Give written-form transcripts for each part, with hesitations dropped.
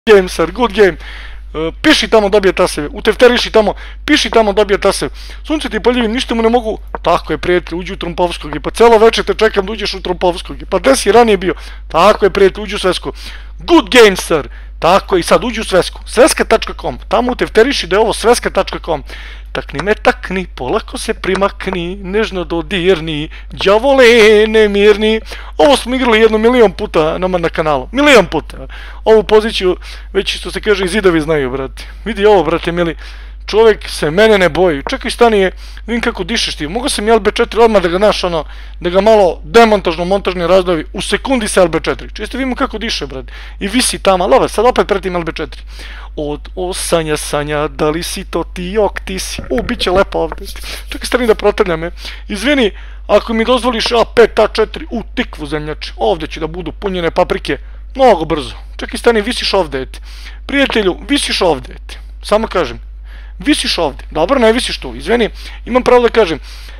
game, sir, good game. Piši tamo, dobije taseve, utefteriši tamo, piši tamo, dobije taseve. Sunce ti poljivim, ništa mu ne mogu. Tako je, prijatelj, uđi u Trumpovskog. Pa celo večer te čekam da uđeš u Trumpovskog. Pa gde si ranije bio? Tako je, prijatelj, uđi u Svesku. Good game, sir. Tako je, i sad uđi u Svesku. Sveska.com, tamo utefteriši da je ovo sveska.com. Takni me takni, polako se primakni, nežno dodirni, đavole nemirni. Ovo smo igrali 1.000.000 puta nama na kanalu. 1.000.000 puta. Ovu poziciju, već što se kaže, i zidovi znaju, brate. Vidi ovo, brate, mili. Čovjek se mene ne boji. Čekaj, stani je, vidim kako dišeš ti. Mogu sam i LB4 odmah da ga naš, ono, da ga malo demontažno, montažni razdovi. U sekundi sa LB4. Čisto vidimo kako diše, brate. I visi tamo, ali sad opet pretim LB4. Od osanja sanja, da li si to ti, jok ti si. Bit će lepo ovdje. Čekaj, stani da protrljam me. Izvini, ako mi dozvoliš A5, A4, u tikvu zemljači. Ovdje će da budu punjene paprike. Mnogo brzo. Čekaj, stani, visiš ovdje. Prijatelju, visiš ovdje. Samo kažem. Visiš ovdje. Dobro, ne visiš tu. Izvini, imam pravo da kažem.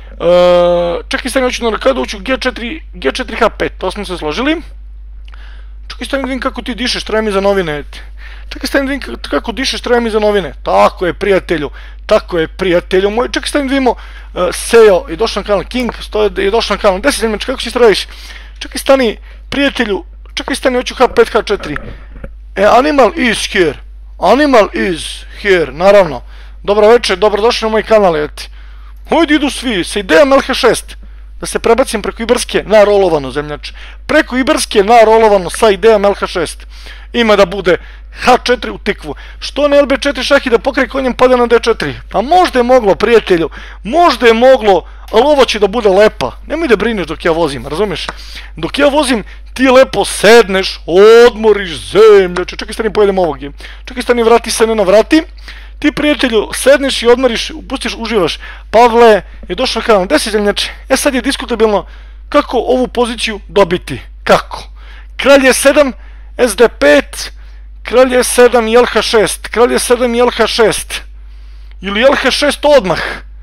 Čekaj, stani, hoću na rakadu, hoću G4, H5. To smo se složili. Čekaj, stani, vidim kako ti dišeš, treba mi za novine. Čekaj, stani, vidim kako dišeš, treba mi za novine. Tako je, prijatelju. Tako je, prijatelju moj. Čekaj, stani, vidimo. Seo je došao na kanal. King je došao na kanal. 10 zemljač, kako si stradiš? Čekaj, stani, prijatelju. Čekaj, stani, hoću H5, H4. Animal is here. Animal is here, naravno. Dobro večer, dobrodošli na moj kanal, jeti. Hojde idu svi, sa idejom LH6. Da se prebacim preko Iberske na rolovano, zemljač. Preko Iberske na rolovano sa idejom LH6. Ima da bude H4 u tikvu. Što ne LB4 šah i da pokraj konjem pada na D4? Pa možda je moglo, prijatelju. Možda je moglo, ali ovo će da bude lepa. Nemoj da brineš dok ja vozim, razumiješ? Dok ja vozim, ti lepo sedneš, odmoriš zemljače. Čekaj, stani, pojedem ovog. Čekaj, stani, vrati se, ne navrati. Ti, prijatelju, sedneš i odmoriš, pustiš, uživaš. Pavle je došao na kanal. 10 zemljače. Sad je diskutabilno kako ovu poziciju dobiti. Kako? Kralj je 7, SD5, kralj je 7 i LH6. Kralj je 7 i LH6. Ili LH6 odmah.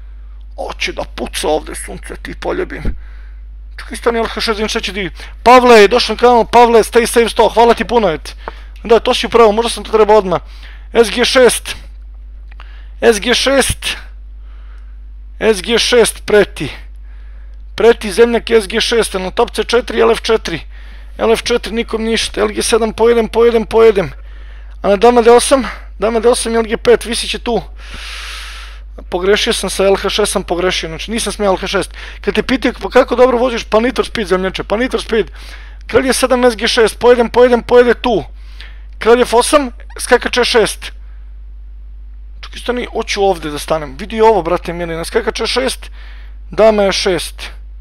Oće da puca ovdje, sunce, ti poljubim. Čekaj, stani, LH6, vidim šta će ti. Pavle je došao na kanal. Pavle, stay safe 100. Hvala ti puno, eti. Da, to si upravo, možda sam to trebao odmah. SG6. SG6. SG6 preti. Preti zemljak SG6. Na top C4 LF4. LF4 nikom ništa. LG7 pojedem. A na dama D8. Dama D8 i LG5. Visi će tu. Pogrešio sam sa LH6, sam pogrešio. Znači nisam smio LH6. Kad te pitaju pa kako dobro voziš, pa Nitro Speed zemljače. Pa Nitro Speed. Kralj je 7 SG6. Pojede tu. Kralj je 8. Skakač E6. Čekaj, stani, hoću ovdje da stanem. Vidi ovo, brate mili, na skakač E6, dama E6.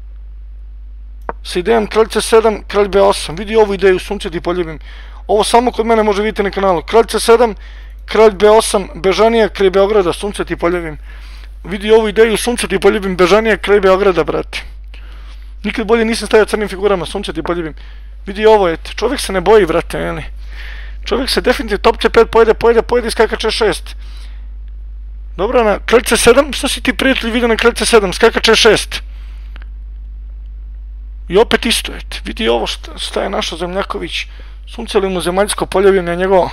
Sa idejom kralj C7, kralj B8. Vidi ovu ideju, sunce ti poljubim. Ovo samo kod mene može vidjeti na kanalu. Kralj C7, kralj B8, Bežanija, kraj Beograda, sunce ti poljubim. Vidi ovu ideju, sunce ti poljubim, Bežanija, kraj Beograda, brate. Nikad bolje nisam stavio crnim figurama, sunce ti poljubim. Vidi ovo, ete, čovjek se ne boji, brate mili. Čovjek se definitivno top C5 pojede i skakač E6. Dobro, na kralj C7, što si ti prijatelj vidio na kralj C7, skakač E6. I opet isto, ete, vidi ovo šta je našo Zemljaković. Sunce li mu zemaljsko poljubim na njegovo.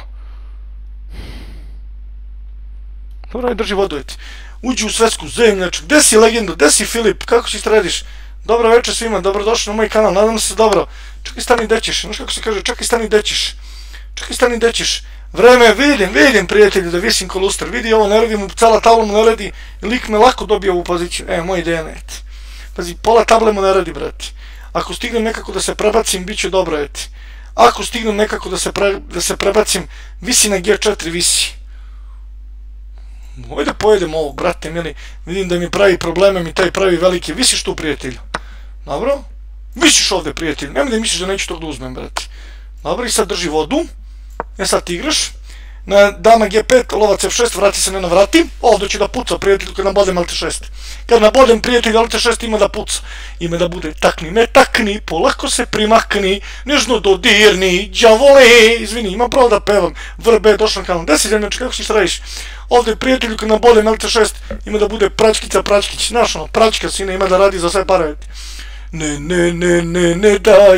Dobro, drži vodu, ete. Uđi u Svesku, zemljaču, gde si legendu, gde si Filip, kako si stradiš? Dobro večer svima, dobrodošli na moj kanal, nadam se dobro. Čekaj, stani, dećeš, znaš kako se kaže, čekaj, stani, dećeš. Vreme, vidim, prijatelju, da visim ko luster. Vidi ovo, ne radi mu, cela tabla mu ne radi. Lik me lako dobije ovu poziciju. Moj ideja ne, eti. Pazi, pola table mu ne radi, brati. Ako stignem nekako da se prebacim, bit će dobro, eti. Ako stignem nekako da se prebacim, visi na G4, visi. Hojde pojedem ovo, brate, mili. Vidim da mi pravi probleme, mi taj pravi veliki. Visiš tu, prijatelju. Dobro? Visiš ovdje, prijatelju. Nemoj da misliš da neću to da uzmem, brate. Dobro, i sad drži vodu. Sad ti igraš. Na dama G5, lovac F6, vrati se, ne navrati. Ovdje će da puca, prijatelju, kad nabodem LT6. Kad nabodem, prijatelju, LT6 ima da puca. Ima da bude takni, ne takni, polako se primakni, nežno dodirni, đavole. Izvini, imam pravo da pevam. Vrbe, došao na kanal. 10 zemljači, kako si radiš? Ovdje, prijatelju, kad nabodem LT6, ima da bude pračkić. Znaš ono, pračka sine, ima da radi za sve pare. Ne daj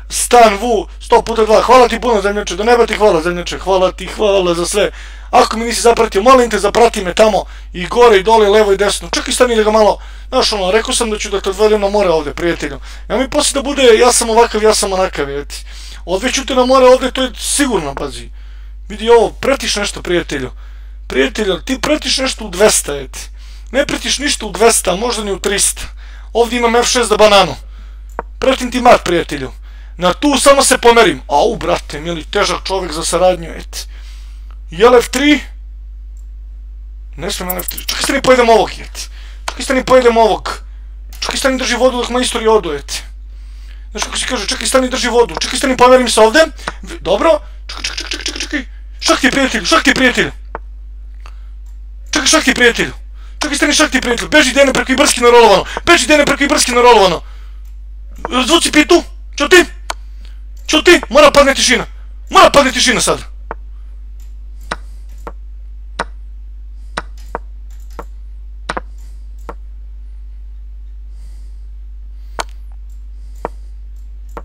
Stan Vu 100x2, hvala ti puno zemljače, do neba ti hvala zemljače, hvala ti, hvala za sve. Ako mi nisi zapratio, molim te zaprati me tamo i gore i dole, levo i desno. Čekaj stani da ga malo, znaš ono, rekao sam da ću da te odvedem na more ovde, prijatelju. Ja mi poslije da bude, ja sam ovakav, ja sam onakav, jeti. Odveću te na more ovde, to je sigurno, pazi. Vidi ovo, pretiš nešto, prijatelju. Prijatelju, ti pretiš nešto u 200, jeti. Ne pretiš ništa u 200, možda ni u 300. Ovdje imam F6 za bananu. Pretim ti mat, prijatelju. Na tu samo se pomerim. Au, brate, mili, težak čovjek za saradnju, eti. Jel F3? Ne smijem na F3. Čekaj stani pojedem ovog, eti. Čekaj stani pojedem ovog. Čekaj stani drži vodu dok majstori odu, eti. Znaš kako se kaže, čekaj stani drži vodu. Čekaj stani pomerim se ovdje. Dobro. Čekaj. Šak ti, prijatelju, šak ti, prijatelju. Čekaj, šak ti, prijatelju. Čekaj stani, šak ti, prijatelju. Beži dene preko Ibarski na rolovano. Beži dene preko Ibarski na rolovano. Zvuci pitu. Čuti. Čuti. Mora padne tišina. Mora padne tišina sad.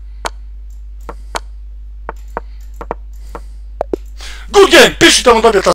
Good game! Piši tamo dobija ta